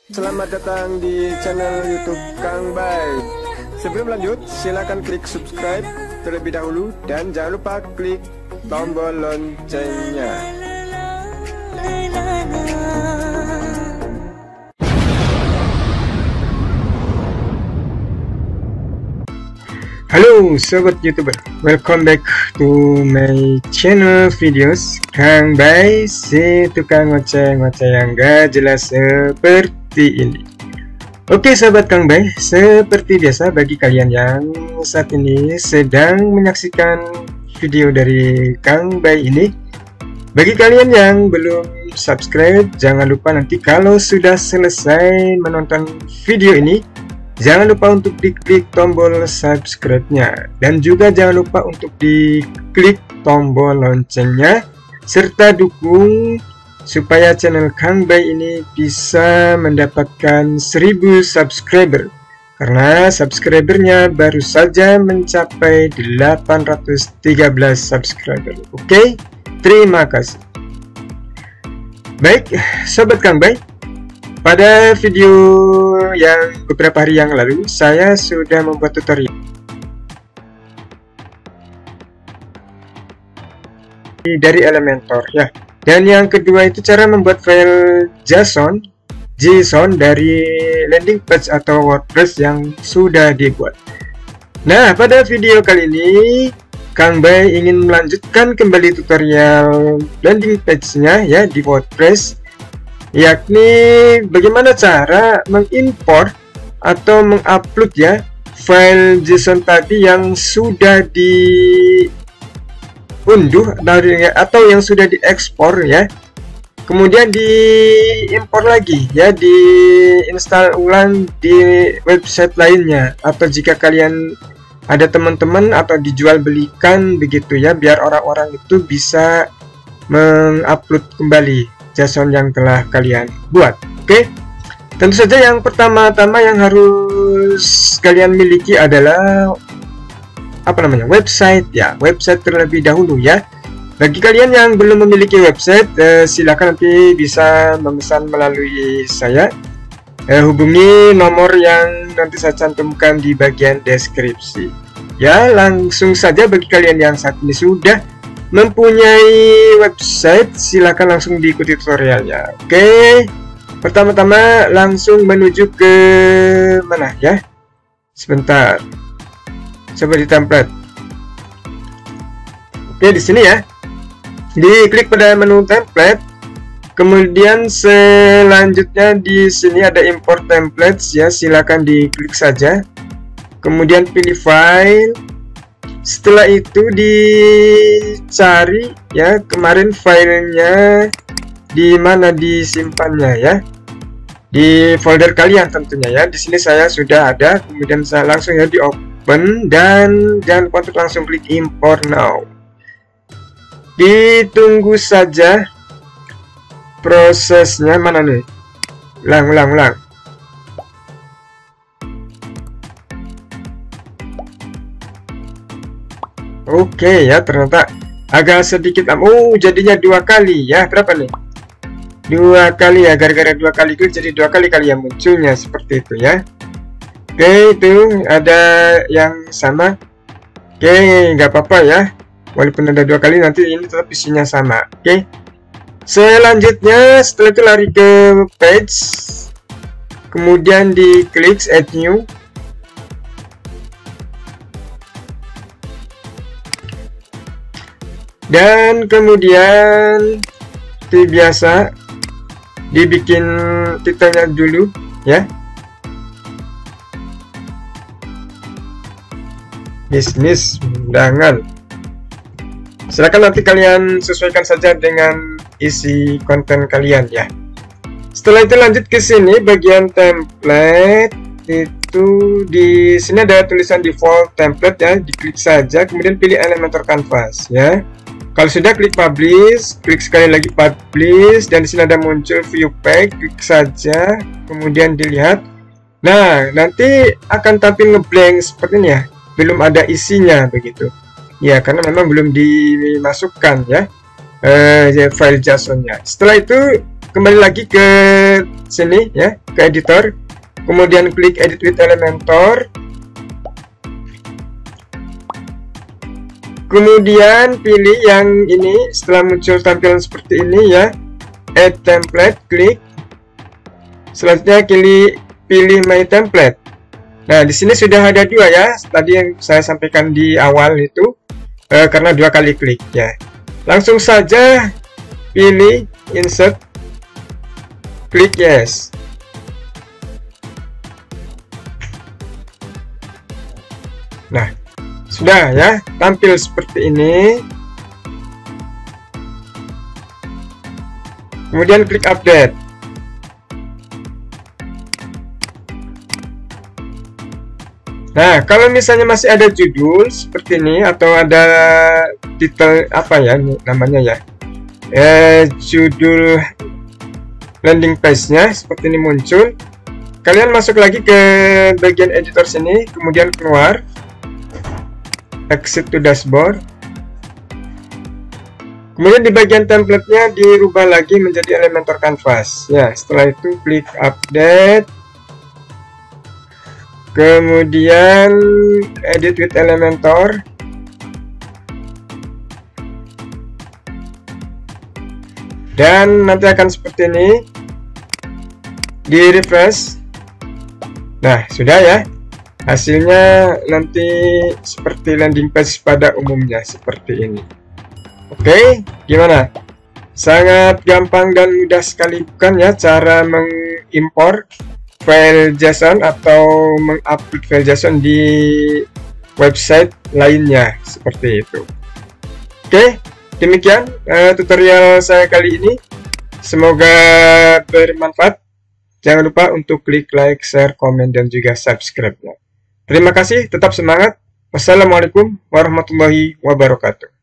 Selamat datang di channel YouTube Kang Bai. Sebelum lanjut, silakan klik subscribe terlebih dahulu dan jangan lupa klik tombol loncengnya. Halo sobat YouTuber, welcome back to my channel videos Kang Bai, si tukang ngoceh-ngoceh yang gak jelas seperti ini. Oke sobat Kang Bai, seperti biasa bagi kalian yang saat ini sedang menyaksikan video dari Kang Bai ini, bagi kalian yang belum subscribe, jangan lupa nanti kalau sudah selesai menonton video ini, jangan lupa untuk diklik tombol subscribe-nya, dan juga jangan lupa untuk diklik tombol loncengnya, serta dukung supaya channel Kang Bai ini bisa mendapatkan 1000 subscriber, karena subscribernya baru saja mencapai 813 subscriber. Oke, terima kasih. Baik sobat Kang Bai, pada video yang beberapa hari yang lalu saya sudah membuat tutorial dari Elementor ya. Dan yang kedua itu cara membuat file JSON dari landing page atau WordPress yang sudah dibuat. Nah, pada video kali ini Kang Bai ingin melanjutkan kembali tutorial landing page-nya ya di WordPress, yakni bagaimana cara mengimpor atau mengupload ya file JSON tadi yang sudah diunduh dari atau yang sudah diekspor ya, kemudian diimpor lagi ya, diinstal ulang di website lainnya, atau jika kalian ada teman-teman atau dijual belikan begitu ya, biar orang-orang itu bisa mengupload kembali JSON yang telah kalian buat. Oke, tentu saja yang pertama-tama yang harus kalian miliki adalah website ya, website terlebih dahulu ya. Bagi kalian yang belum memiliki website, silakan nanti bisa memesan melalui saya, hubungi nomor yang nanti saya cantumkan di bagian deskripsi ya. Langsung saja bagi kalian yang saat ini sudah mempunyai website, silakan langsung diikuti tutorialnya. Oke, pertama-tama langsung menuju ke mana ya, sebentar, coba di template. Oke, di sini ya, diklik pada menu template, kemudian selanjutnya di sini ada import templates ya, silakan diklik saja, kemudian pilih file. Setelah itu dicari ya, kemarin filenya di mana disimpannya ya, di folder kalian tentunya ya. Di sini saya sudah ada, kemudian saya langsung ya di open, dan jangan lupa untuk langsung klik import now. Ditunggu saja prosesnya, mana nih, ulang. Oke ya, ternyata agak sedikit jadinya 2 kali ya. Berapa nih? 2 kali ya, gara-gara 2 kali klik jadi 2 kali yang munculnya seperti itu ya. Oke, itu ada yang sama. Oke, nggak apa-apa ya, walaupun ada 2 kali nanti ini tetap isinya sama. Oke, selanjutnya setelah itu lari ke page, kemudian diklik add new. Dan kemudian seperti biasa dibikin titelnya dulu ya, bisnis undangan. Silakan nanti kalian sesuaikan saja dengan isi konten kalian ya. Setelah itu lanjut ke sini bagian template, itu di sini ada tulisan default template ya, diklik saja, kemudian pilih Elementor Canvas ya. Kalau sudah, klik publish, klik sekali lagi publish, dan di sini ada muncul view page, klik saja, kemudian dilihat. Nah, nanti akan tampil ngeblank seperti ini ya, belum ada isinya begitu ya, karena memang belum dimasukkan ya file JSON-nya. Setelah itu kembali lagi ke sini ya, ke editor, kemudian klik edit with Elementor, kemudian pilih yang ini. Setelah muncul tampilan seperti ini ya, add template, klik. Selanjutnya pilih my template. Nah, di sini sudah ada dua ya, tadi yang saya sampaikan di awal itu, karena 2 kali klik ya. Langsung saja pilih insert, klik yes. Nah, sudah ya, tampil seperti ini. Kemudian klik update. Nah, kalau misalnya masih ada judul seperti ini atau ada titel apa ya namanya ya, judul landing page-nya seperti ini muncul, kalian masuk lagi ke bagian editor sini, kemudian keluar, exit to dashboard, kemudian di bagian template-nya dirubah lagi menjadi Elementor Canvas ya. Setelah itu klik update, kemudian edit with Elementor, dan nanti akan seperti ini, di refresh. Nah, sudah ya, hasilnya nanti seperti landing page pada umumnya seperti ini. Oke, gimana? Sangat gampang dan mudah sekali bukan ya cara mengimpor file JSON atau mengupload file JSON di website lainnya seperti itu. Oke, demikian tutorial saya kali ini. Semoga bermanfaat. Jangan lupa untuk klik like, share, komen, dan juga subscribe-nya. Terima kasih, tetap semangat. Wassalamualaikum warahmatullahi wabarakatuh.